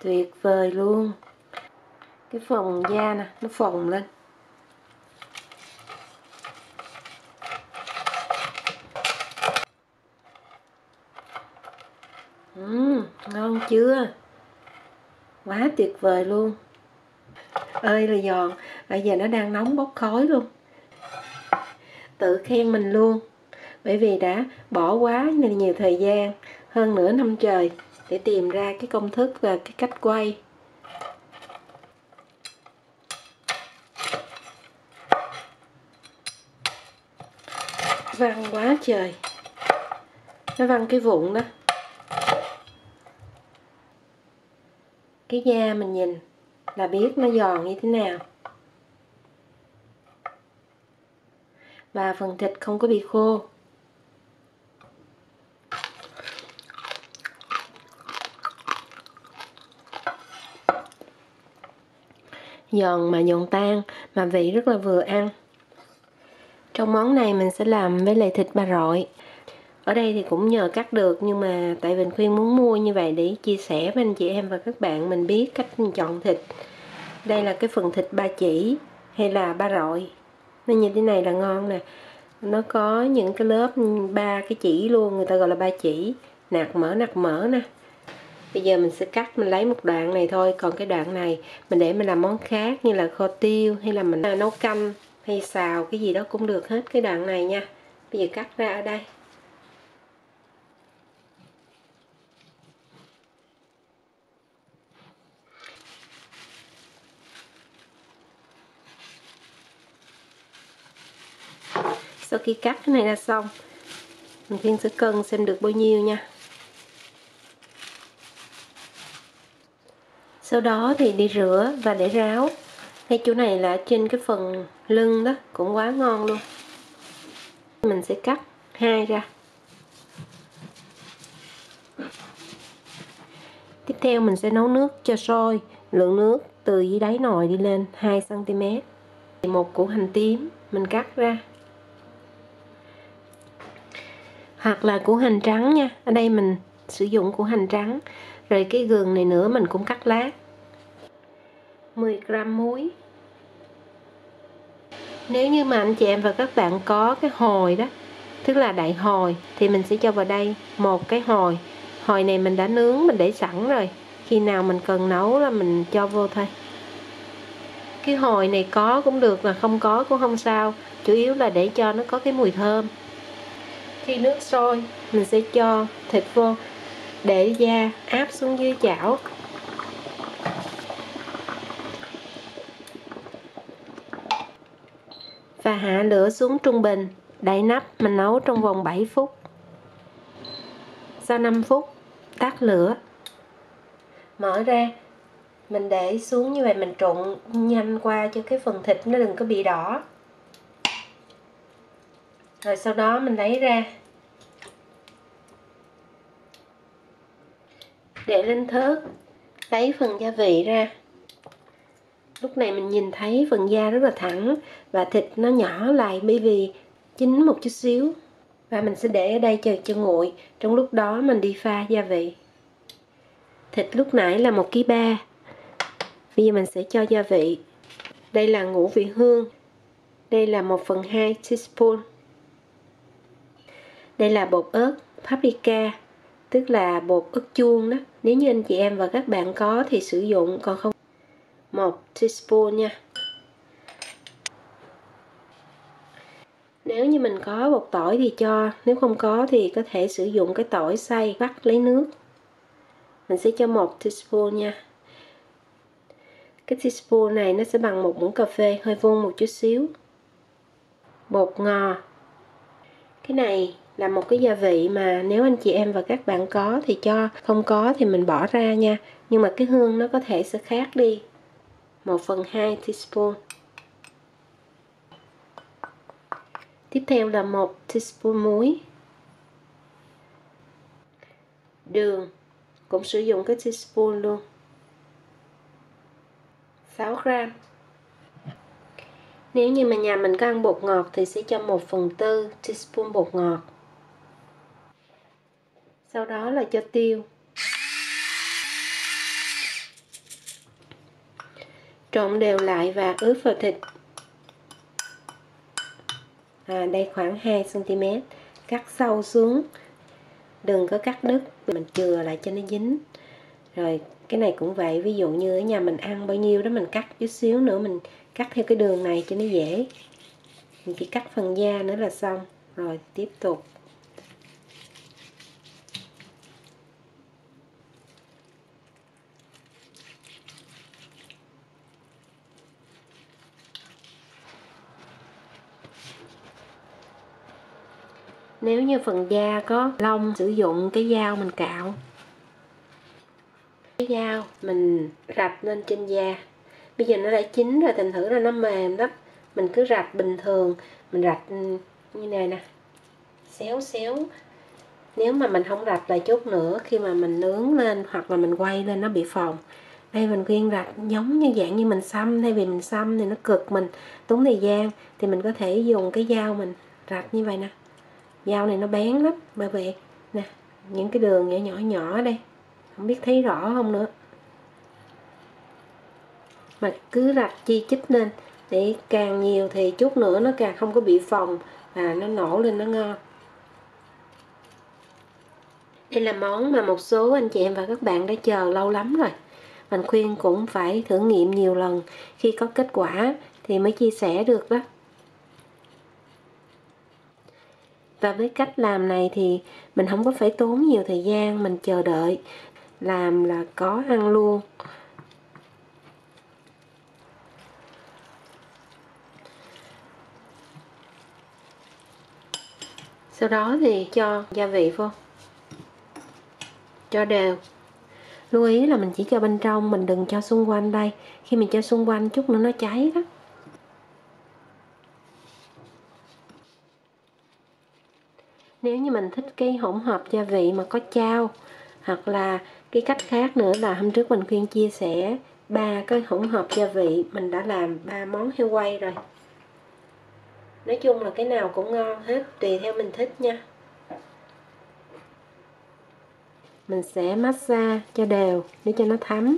Tuyệt vời luôn. Cái phần da nè, nó phồng lên. Ngon chưa? Quá tuyệt vời luôn. Ơi là giòn. Bây giờ nó đang nóng bốc khói luôn. Tự khen mình luôn. Bởi vì đã bỏ quá nhiều thời gian, hơn nửa năm trời để tìm ra cái công thức và cái cách quay. Văng quá trời. Nó văng cái vụn đó. Cái da mình nhìn là biết nó giòn như thế nào. Và phần thịt không có bị khô. Giòn mà giòn tan, mà vị rất là vừa ăn. Trong món này mình sẽ làm với lại thịt ba rọi. Ở đây thì cũng nhờ cắt được, nhưng mà tại Bình Khuyên muốn mua như vậy để chia sẻ với anh chị em và các bạn mình biết cách chọn thịt. Đây là cái phần thịt ba chỉ hay là ba rọi. Nó như thế này là ngon nè. Nó có những cái lớp ba cái chỉ luôn, người ta gọi là ba chỉ. Nạc mỡ nè. Bây giờ mình sẽ cắt, mình lấy một đoạn này thôi. Còn cái đoạn này mình để mình làm món khác, như là kho tiêu hay là mình nấu canh hay xào cái gì đó cũng được hết cái đoạn này nha. Bây giờ cắt ra ở đây. Sau khi cắt cái này ra xong, mình Thiên sẽ cân xem được bao nhiêu nha. Sau đó thì đi rửa và để ráo. Ngay chỗ này là trên cái phần lưng đó, cũng quá ngon luôn. Mình sẽ cắt hai ra. Tiếp theo mình sẽ nấu nước cho sôi. Lượng nước từ dưới đáy nồi đi lên 2 cm. Một củ hành tím mình cắt ra. Hoặc là củ hành trắng nha. Ở đây mình sử dụng củ hành trắng. Rồi cái gừng này nữa mình cũng cắt lát. 10 g muối. Nếu như mà anh chị em và các bạn có cái hồi đó, tức là đại hồi, thì mình sẽ cho vào đây một cái hồi. Hồi này mình đã nướng, mình để sẵn rồi. Khi nào mình cần nấu là mình cho vô thôi. Cái hồi này có cũng được, là không có cũng không sao. Chủ yếu là để cho nó có cái mùi thơm. Khi nước sôi, mình sẽ cho thịt vô. Để da áp xuống dưới chảo. Và hạ lửa xuống trung bình. Đậy nắp mình nấu trong vòng 7 phút. Sau 5 phút, tắt lửa. Mở ra, mình để xuống như vậy, mình trộn nhanh qua cho cái phần thịt nó đừng có bị đỏ. Rồi sau đó mình lấy ra. Để lên thớt, lấy phần gia vị ra. Lúc này mình nhìn thấy phần da rất là thẳng và thịt nó nhỏ lại bởi vì chín một chút xíu. Và mình sẽ để ở đây chờ cho nguội. Trong lúc đó mình đi pha gia vị. Thịt lúc nãy là 1,3 kg. Bây giờ mình sẽ cho gia vị. Đây là ngũ vị hương. Đây là 1/2 teaspoon. Đây là bột ớt paprika, tức là bột ớt chuông đó. Nếu như anh chị em và các bạn có thì sử dụng, còn không 1 teaspoon nha. Nếu như mình có bột tỏi thì cho, nếu không có thì có thể sử dụng cái tỏi xay vắt lấy nước. Mình sẽ cho 1 teaspoon nha. Cái teaspoon này nó sẽ bằng 1 muỗng cà phê, hơi vuông một chút xíu. Bột ngò. Cái này là một cái gia vị mà nếu anh chị em và các bạn có thì cho, không có thì mình bỏ ra nha. Nhưng mà cái hương nó có thể sẽ khác đi. 1/2 teaspoon. Tiếp theo là 1 teaspoon muối. Đường cũng sử dụng cái teaspoon luôn. 6 g. Nếu như mà nhà mình có ăn bột ngọt thì sẽ cho 1/4 teaspoon bột ngọt. Sau đó là cho tiêu. Trộn đều lại và ướp vào thịt. Đây khoảng 2 cm, cắt sâu xuống, đừng có cắt đứt, mình chừa lại cho nó dính. Rồi cái này cũng vậy, ví dụ như ở nhà mình ăn bao nhiêu đó mình cắt chút xíu nữa, mình cắt theo cái đường này cho nó dễ. Mình chỉ cắt phần da nữa là xong. Rồi tiếp tục. Nếu như phần da có lông, sử dụng cái dao mình cạo. Cái dao mình rạch lên trên da. Bây giờ nó đã chín rồi, thành thử là nó mềm lắm. Mình cứ rạch bình thường, mình rạch như này nè, xéo xéo. Nếu mà mình không rạch lại chút nữa, khi mà mình nướng lên hoặc là mình quay lên nó bị phồng. Đây mình khuyên rạch giống như dạng như mình xăm, thay vì mình xăm thì nó cực, mình tốn thời gian, thì mình có thể dùng cái dao mình rạch như vậy nè. Dao này nó bén lắm, bởi vậy nè, những cái đường nhỏ nhỏ nhỏ đây, không biết thấy rõ không nữa. Mà cứ rạch chi chít lên, để càng nhiều thì chút nữa nó càng không có bị phồng và nó nổ lên nó ngon. Đây là món mà một số anh chị em và các bạn đã chờ lâu lắm rồi. Mình khuyên cũng phải thử nghiệm nhiều lần, khi có kết quả thì mới chia sẻ được đó. Và với cách làm này thì mình không có phải tốn nhiều thời gian, mình chờ đợi, làm là có ăn luôn. Sau đó thì cho gia vị vô, cho đều. Lưu ý là mình chỉ cho bên trong, mình đừng cho xung quanh đây. Khi mình cho xung quanh chút nữa nó cháy đó. Nếu như mình thích cái hỗn hợp gia vị mà có chao, hoặc là cái cách khác nữa là hôm trước mình khuyên chia sẻ 3 cái hỗn hợp gia vị, mình đã làm 3 món heo quay rồi. Nói chung là cái nào cũng ngon hết, tùy theo mình thích nha. Mình sẽ massage cho đều để cho nó thấm.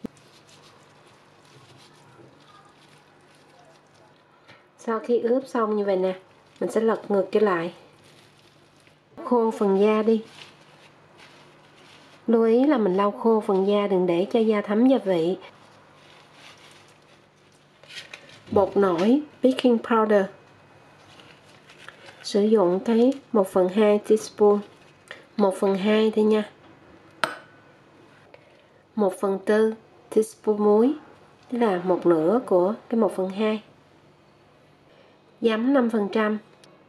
Sau khi ướp xong như vậy nè, mình sẽ lật ngược trở lại. Khô phần da đi. Lưu ý là mình lau khô phần da, đừng để cho da thấm gia vị. Bột nổi baking powder. Sử dụng cái 1/2 teaspoon. 1/2 thôi nha. 1/4 teaspoon muối. Tức là 1/2 của cái 1/2. Giấm 5%.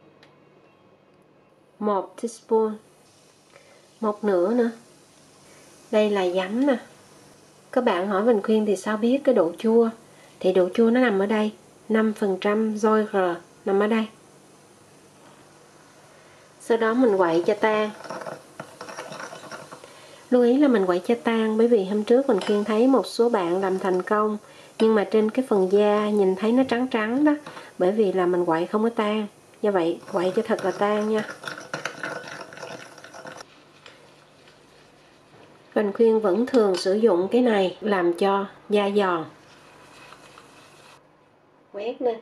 1 teaspoon. 1/2 nữa. Đây là giấm nè. Các bạn hỏi mình khuyên thì sao biết cái độ chua? Thì độ chua nó nằm ở đây, 5% Zoyger nằm ở đây. Sau đó mình quậy cho tan. Lưu ý là mình quậy cho tan, bởi vì hôm trước mình khuyên thấy một số bạn làm thành công, nhưng mà trên cái phần da nhìn thấy nó trắng trắng đó, bởi vì là mình quậy không có tan. Do vậy quậy cho thật là tan nha. Mình khuyên vẫn thường sử dụng cái này làm cho da giòn. Quét lên.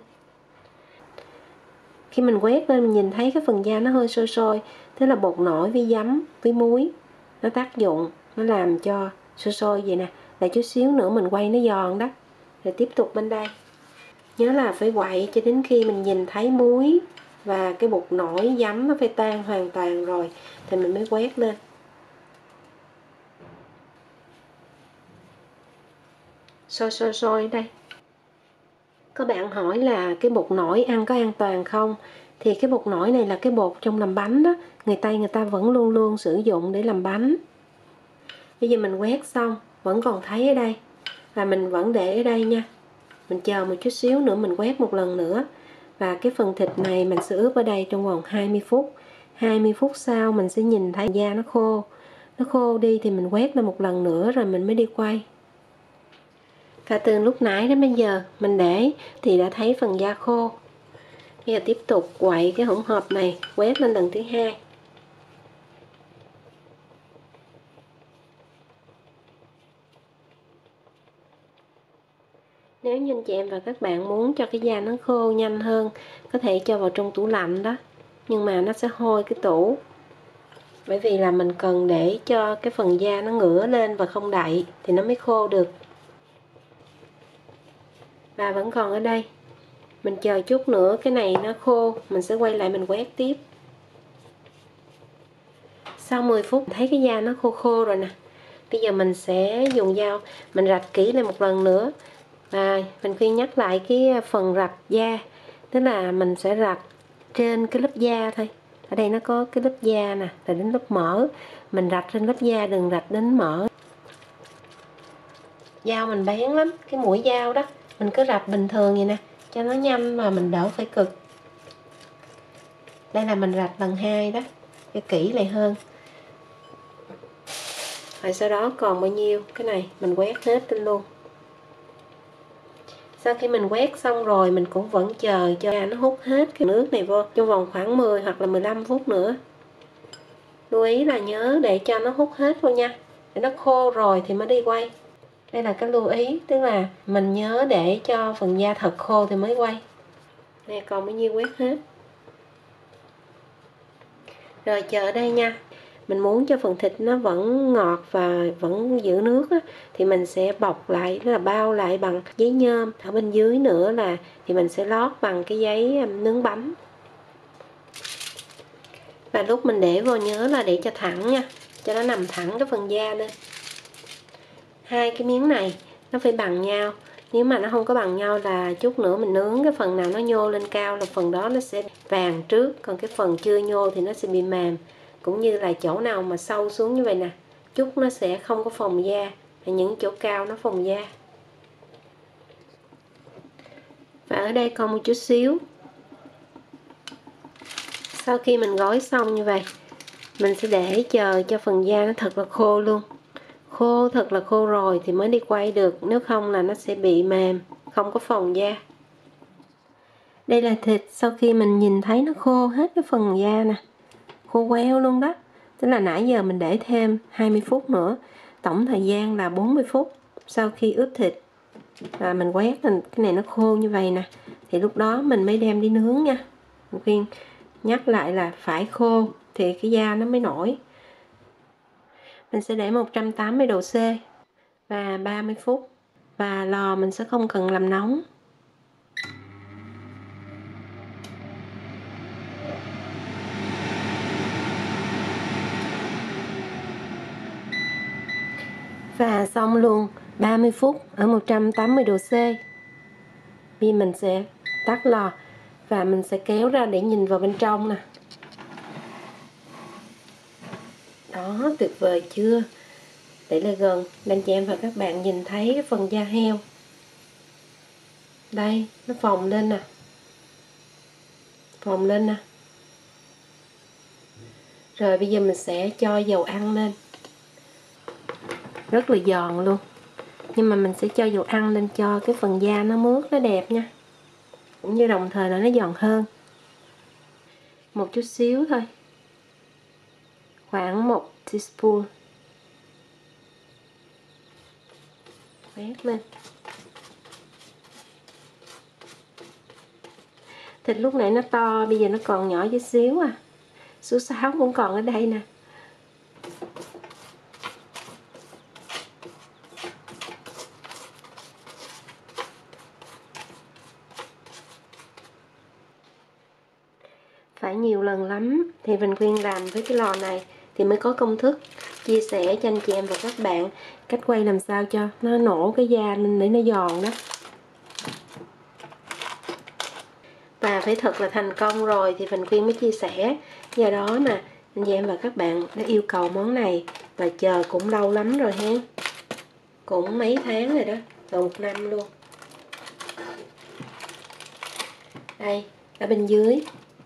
Khi mình quét lên mình nhìn thấy cái phần da nó hơi sôi sôi, thế là bột nổi với giấm với muối nó tác dụng, nó làm cho sôi sôi vậy nè. Lại chút xíu nữa mình quay nó giòn đó. Rồi tiếp tục bên đây. Nhớ là phải quậy cho đến khi mình nhìn thấy muối và cái bột nổi giấm nó phải tan hoàn toàn rồi thì mình mới quét lên. Sôi đây. Các bạn hỏi là cái bột nổi ăn có an toàn không? Thì cái bột nổi này là cái bột trong làm bánh đó, người ta vẫn luôn luôn sử dụng để làm bánh. Bây giờ mình quét xong, vẫn còn thấy ở đây, và mình vẫn để ở đây nha. Mình chờ một chút xíu nữa mình quét một lần nữa. Và cái phần thịt này mình sẽ ướp ở đây trong vòng 20 phút. 20 phút sau mình sẽ nhìn thấy da nó khô. Nó khô đi thì mình quét lên một lần nữa rồi mình mới đi quay. Và từ lúc nãy đến bây giờ mình để thì đã thấy phần da khô. Bây giờ tiếp tục quậy cái hỗn hợp này, quét lên lần thứ hai. Nếu như anh chị em và các bạn muốn cho cái da nó khô nhanh hơn, có thể cho vào trong tủ lạnh đó, nhưng mà nó sẽ hôi cái tủ, bởi vì là mình cần để cho cái phần da nó ngửa lên và không đậy thì nó mới khô được. Và vẫn còn ở đây, mình chờ chút nữa cái này nó khô, mình sẽ quay lại mình quét tiếp. Sau 10 phút thấy cái da nó khô khô rồi nè. Bây giờ mình sẽ dùng dao mình rạch kỹ lại một lần nữa. Và mình khuyên nhắc lại cái phần rạch da, tức là mình sẽ rạch trên cái lớp da thôi. Ở đây nó có cái lớp da nè, là đến lớp mỡ. Mình rạch trên lớp da, đừng rạch đến mỡ. Dao mình bén lắm, cái mũi dao đó mình cứ rạch bình thường vậy nè, cho nó nhanh mà mình đỡ phải cực. Đây là mình rạch lần 2 đó, cho kỹ lại hơn. Rồi sau đó còn bao nhiêu cái này mình quét hết lên luôn. Sau khi mình quét xong rồi, mình cũng vẫn chờ cho nó hút hết cái nước này vô trong vòng khoảng 10 hoặc là 15 phút nữa. Lưu ý là nhớ để cho nó hút hết vô nha, để nó khô rồi thì mới đi quay. Đây là cái lưu ý, tức là mình nhớ để cho phần da thật khô thì mới quay. Nè, còn bao nhiêu quét hết. Rồi chờ ở đây nha. Mình muốn cho phần thịt nó vẫn ngọt và vẫn giữ nước á, thì mình sẽ bọc lại, tức là bao lại bằng giấy nhôm. Ở bên dưới nữa là thì mình sẽ lót bằng cái giấy nướng bánh. Và lúc mình để vô nhớ là để cho thẳng nha, cho nó nằm thẳng cái phần da lên. Hai cái miếng này nó phải bằng nhau. Nếu mà nó không có bằng nhau là chút nữa mình nướng cái phần nào nó nhô lên cao là phần đó nó sẽ vàng trước, còn cái phần chưa nhô thì nó sẽ bị mềm. Cũng như là chỗ nào mà sâu xuống như vậy nè, chút nó sẽ không có phồng da, và những chỗ cao nó phồng da. Và ở đây còn một chút xíu. Sau khi mình gói xong như vậy, mình sẽ để chờ cho phần da nó thật là khô luôn. Khô thật là khô rồi thì mới đi quay được, nếu không là nó sẽ bị mềm, không có phồng da. Đây là thịt sau khi mình nhìn thấy nó khô hết cái phần da nè, khô queo luôn đó. Tức là nãy giờ mình để thêm 20 phút nữa, tổng thời gian là 40 phút sau khi ướp thịt. Và mình quét cái này nó khô như vậy nè, thì lúc đó mình mới đem đi nướng nha. Mình khuyên nhắc lại là phải khô thì cái da nó mới nổi. Mình sẽ để 180 độ C và 30 phút. Và lò mình sẽ không cần làm nóng. Và xong luôn 30 phút ở 180 độ C. Vì mình sẽ tắt lò và mình sẽ kéo ra để nhìn vào bên trong nè. Đó, tuyệt vời chưa? Để lại gần để anh chị em và các bạn nhìn thấy cái phần da heo. Đây, nó phồng lên nè. Phồng lên nè. Rồi bây giờ mình sẽ cho dầu ăn lên. Rất là giòn luôn. Nhưng mà mình sẽ cho dầu ăn lên cho cái phần da nó mướt, nó đẹp nha. Cũng như đồng thời là nó giòn hơn. Một chút xíu thôi. Khoảng 1 teaspoon. Quét lên. Thịt lúc nãy nó to, bây giờ nó còn nhỏ chút xíu à. Số 6 cũng còn ở đây nè. Phải nhiều lần lắm thì mình khuyên làm với cái lò này thì mới có công thức chia sẻ cho anh chị em và các bạn cách quay làm sao cho nó nổ cái da lên để nó giòn đó. Và phải thật là thành công rồi thì mình khuyên mới chia sẻ. Do đó mà anh chị em và các bạn đã yêu cầu món này và chờ cũng lâu lắm rồi ha. Cũng mấy tháng rồi đó, gần 1 năm luôn. Đây, ở bên dưới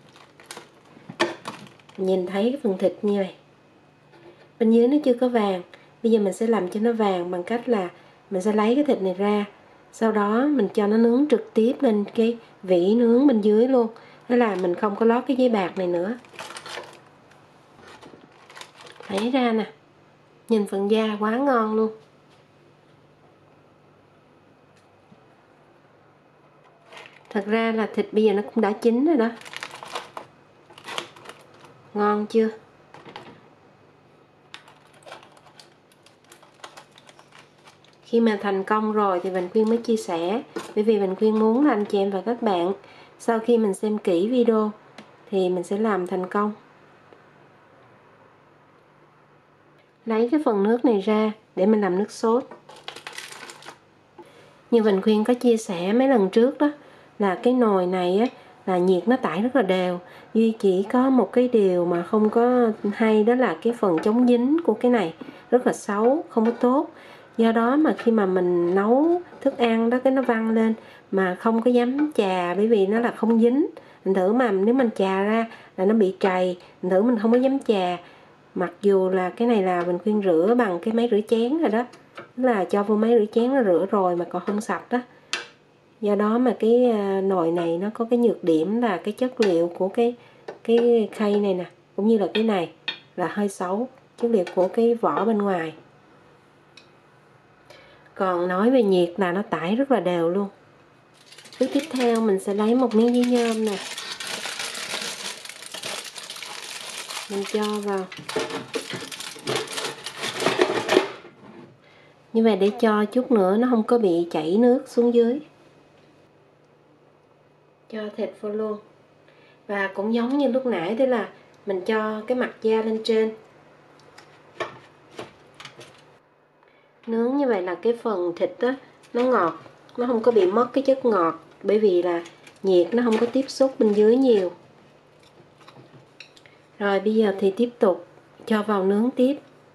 nhìn thấy cái phần thịt như này, bên dưới nó chưa có vàng. Bây giờ mình sẽ làm cho nó vàng bằng cách là mình sẽ lấy cái thịt này ra, sau đó mình cho nó nướng trực tiếp lên cái vỉ nướng bên dưới luôn. Thế là mình không có lót cái giấy bạc này nữa. Thấy ra nè, nhìn phần da quá ngon luôn. Thật ra là thịt bây giờ nó cũng đã chín rồi đó. Ngon chưa? Khi mà thành công rồi thì Bình Khuyên mới chia sẻ, bởi vì Bình Khuyên muốn là anh chị em và các bạn sau khi mình xem kỹ video thì mình sẽ làm thành công. Lấy cái phần nước này ra để mình làm nước sốt. Như Bình Khuyên có chia sẻ mấy lần trước đó, là cái nồi này á, là nhiệt nó tải rất là đều. Duy chỉ có một cái điều mà không có hay, đó là cái phần chống dính của cái này rất là xấu, không có tốt. Do đó mà khi mà mình nấu thức ăn đó, cái nó văng lên mà không có dám chà, bởi vì nó là không dính. Mình thử mà nếu mình chà ra là nó bị trầy, mình thử mình không có dám chà. Mặc dù là cái này là Bình Khuyên rửa bằng cái máy rửa chén rồi đó, tức là cho vô máy rửa chén nó rửa rồi mà còn không sạch đó. Do đó mà cái nồi này nó có cái nhược điểm là cái chất liệu của cái khay này nè, cũng như là cái này là hơi xấu, chất liệu của cái vỏ bên ngoài. Còn nói về nhiệt là nó tải rất là đều luôn. Bước tiếp theo mình sẽ lấy một miếng giấy nhôm nè, mình cho vào như vậy để cho chút nữa nó không có bị chảy nước xuống dưới. Cho thịt vô luôn. Và cũng giống như lúc nãy, tức là mình cho cái mặt da lên trên. Nướng như vậy là cái phần thịt đó nó ngọt, nó không có bị mất cái chất ngọt, bởi vì là nhiệt nó không có tiếp xúc bên dưới nhiều. Rồi bây giờ thì tiếp tục cho vào nướng tiếp.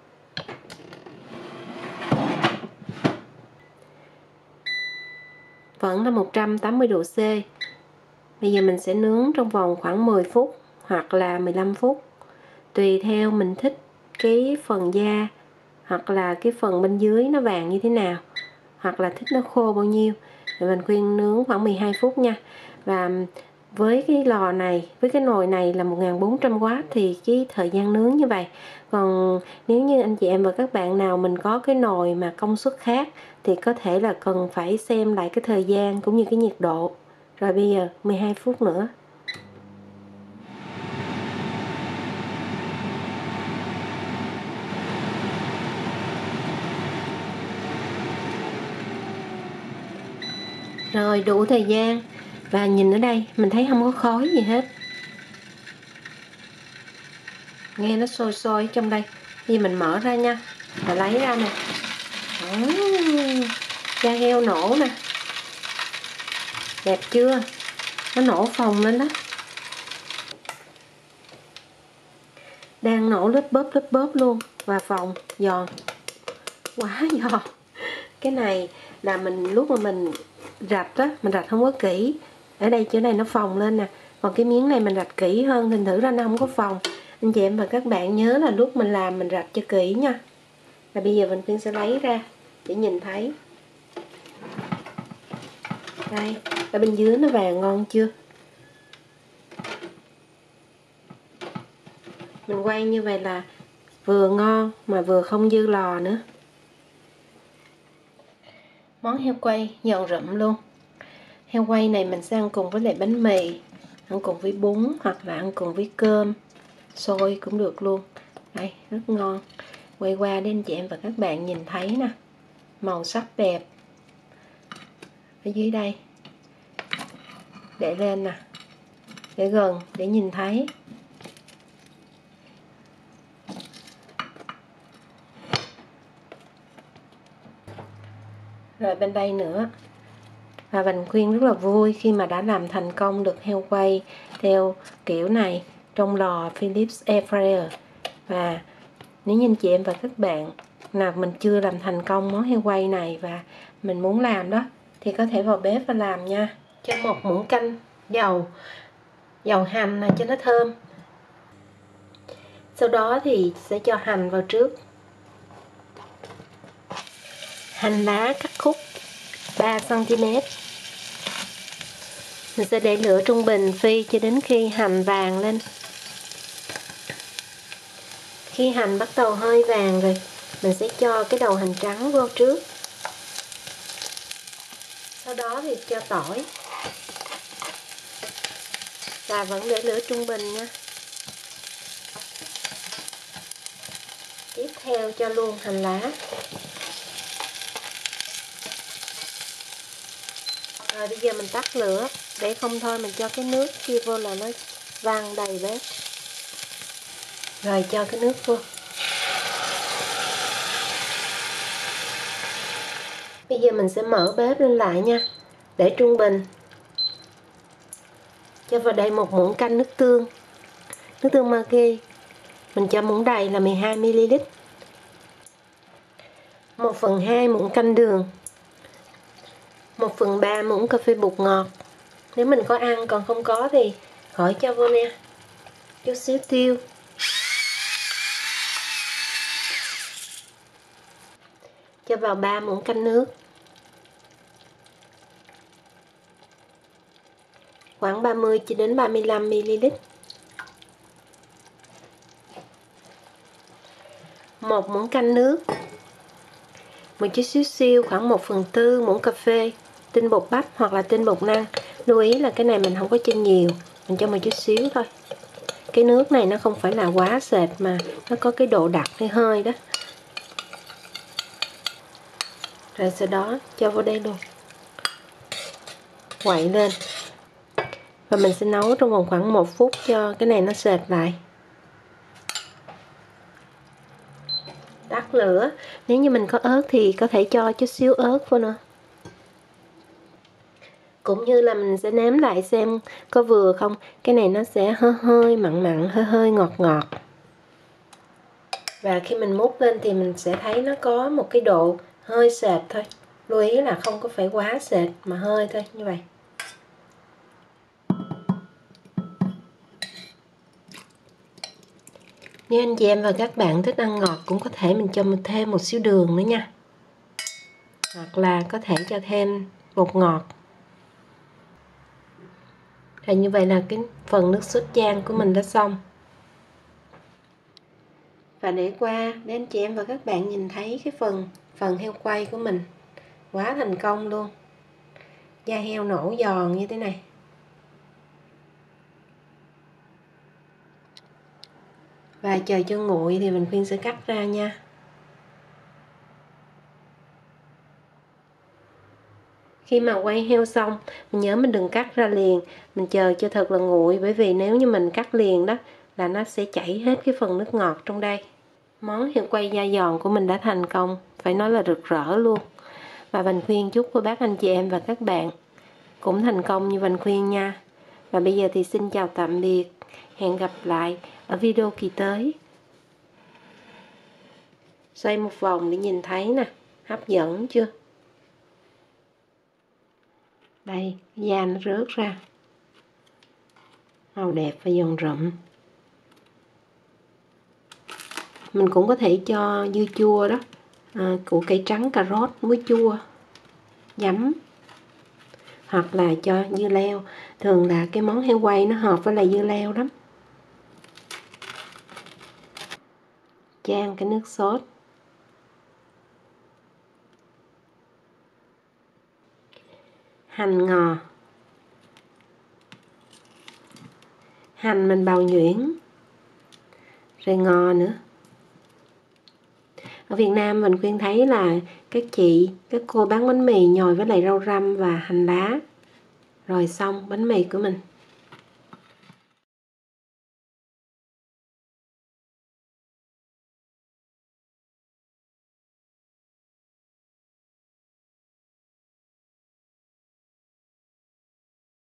Vẫn là 180 độ C. Bây giờ mình sẽ nướng trong vòng khoảng 10 phút hoặc là 15 phút. Tùy theo mình thích cái phần da hoặc là cái phần bên dưới nó vàng như thế nào, hoặc là thích nó khô bao nhiêu. Thì mình khuyên nướng khoảng 12 phút nha. Và với cái lò này, với cái nồi này là 1400W thì cái thời gian nướng như vậy. Còn nếu như anh chị em và các bạn nào mình có cái nồi mà công suất khác thì có thể là cần phải xem lại cái thời gian cũng như cái nhiệt độ. Rồi bây giờ 12 phút nữa. Rồi đủ thời gian. Và nhìn ở đây mình thấy không có khói gì hết. Nghe nó sôi sôi trong đây. Thì mình mở ra nha. Và lấy ra nè. Da heo nổ nè. Đẹp chưa? Nó nổ phồng lên đó. Đang nổ lít bóp luôn. Và phồng, giòn. Quá giòn. Cái này là mình lúc mà mình rạch á, mình rạch không có kỹ. Ở đây chỗ này nó phồng lên nè. Còn cái miếng này mình rạch kỹ hơn, thành thử ra nó không có phồng. Anh chị em và các bạn nhớ là lúc mình làm mình rạch cho kỹ nha. Và bây giờ mình sẽ lấy ra để nhìn thấy. Đây, ở bên dưới nó vàng ngon chưa? Mình quay như vậy là vừa ngon mà vừa không dư lò nữa. Món heo quay giòn rụm luôn. Heo quay này mình sẽ ăn cùng với lại bánh mì, ăn cùng với bún hoặc là ăn cùng với cơm, xôi cũng được luôn. Đây, rất ngon. Quay qua để anh chị em và các bạn nhìn thấy nè. Màu sắc đẹp. Ở dưới đây. Để lên nè. Để gần để nhìn thấy. Rồi bên đây nữa. Và Bình Khuyên rất là vui khi mà đã làm thành công được heo quay theo kiểu này trong lò Philips Air Fryer. Và nếu như anh chị em và các bạn nào mình chưa làm thành công món heo quay này và mình muốn làm đó thì có thể vào bếp và làm nha. Cho một muỗng canh dầu hành này cho nó thơm. Sau đó thì sẽ cho hành vào trước. Hành lá cắt khúc 3 cm. Mình sẽ để lửa trung bình phi cho đến khi hành vàng lên. Khi hành bắt đầu hơi vàng rồi, mình sẽ cho cái đầu hành trắng vô trước. Sau đó thì cho tỏi. Và vẫn để lửa trung bình nha. Tiếp theo cho luôn hành lá. Rồi bây giờ mình tắt lửa, để không thôi mình cho cái nước kia vô là nó văng đầy bếp. Rồi cho cái nước vô. Bây giờ mình sẽ mở bếp lên lại nha, để trung bình. Cho vào đây một muỗng canh nước tương Maggi. Mình cho muỗng đầy là 12 ml. 1/2 muỗng canh đường. 1/3 muỗng cà phê bột ngọt. Nếu mình có ăn, còn không có thì khỏi cho vô nè. Chút xíu tiêu. Cho vào 3 muỗng canh nước. Khoảng 30 cho đến 35 ml. 1 muỗng canh nước. Một chút xíu siêu khoảng 1/4 muỗng cà phê tinh bột bắp hoặc là tinh bột năng. Lưu ý là cái này mình không có chiên nhiều, mình cho một chút xíu thôi. Cái nước này nó không phải là quá sệt mà nó có cái độ đặc hay hơi đó. Rồi sau đó cho vào đây luôn, quậy lên, và mình sẽ nấu trong vòng khoảng 1 phút cho cái này nó sệt lại. Tắt lửa. Nếu như mình có ớt thì có thể cho chút xíu ớt vô nữa. Cũng như là mình sẽ nếm lại xem có vừa không. Cái này nó sẽ hơi mặn, hơi ngọt. Và khi mình múc lên thì mình sẽ thấy nó có một cái độ hơi sệt thôi. Lưu ý là không có phải quá sệt mà hơi thôi, như vậy. Nếu anh chị em và các bạn thích ăn ngọt cũng có thể mình cho thêm một xíu đường nữa nha. Hoặc là có thể cho thêm bột ngọt. Rồi như vậy là cái phần nước sốt chan của mình đã xong. Và để anh chị em và các bạn nhìn thấy cái phần heo quay của mình quá thành công luôn. Da heo nổi giòn như thế này. Và chờ cho nguội thì mình khuyên sẽ cắt ra nha. Khi mà quay heo xong, mình nhớ mình đừng cắt ra liền, mình chờ cho thật là nguội, bởi vì nếu như mình cắt liền đó là nó sẽ chảy hết cái phần nước ngọt trong đây. Món heo quay da giòn của mình đã thành công, phải nói là rực rỡ luôn. Và Vành Khuyên chúc cô bác anh chị em và các bạn cũng thành công như Vành Khuyên nha. Và bây giờ thì xin chào tạm biệt, hẹn gặp lại ở video kỳ tới. Xoay một vòng để nhìn thấy nè, hấp dẫn chưa? Đây, da nó rớt ra, màu đẹp và giòn rụm. Mình cũng có thể cho dưa chua đó, củ cải trắng, cà rốt, muối chua, giấm, hoặc là cho dưa leo. Thường là cái món heo quay nó hợp với lại dưa leo lắm. Chan cái nước sốt. Hành ngò. Hành mình bào nhuyễn, rồi ngò nữa. Ở Việt Nam mình khuyên thấy là các cô bán bánh mì nhồi với lại rau răm và hành lá. Rồi xong bánh mì của mình.